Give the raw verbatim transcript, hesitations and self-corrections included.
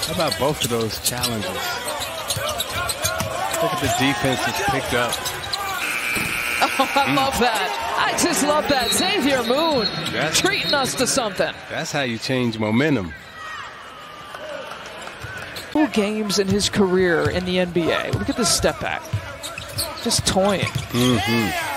How about both of those challenges? Look at the defense that's picked up. Oh, I mm. love that. I just love that. Xavier Moon that's, treating us to something. That's how you change momentum. Two games in his career in the N B A. Look at this step back. Just toying. Mm-hmm.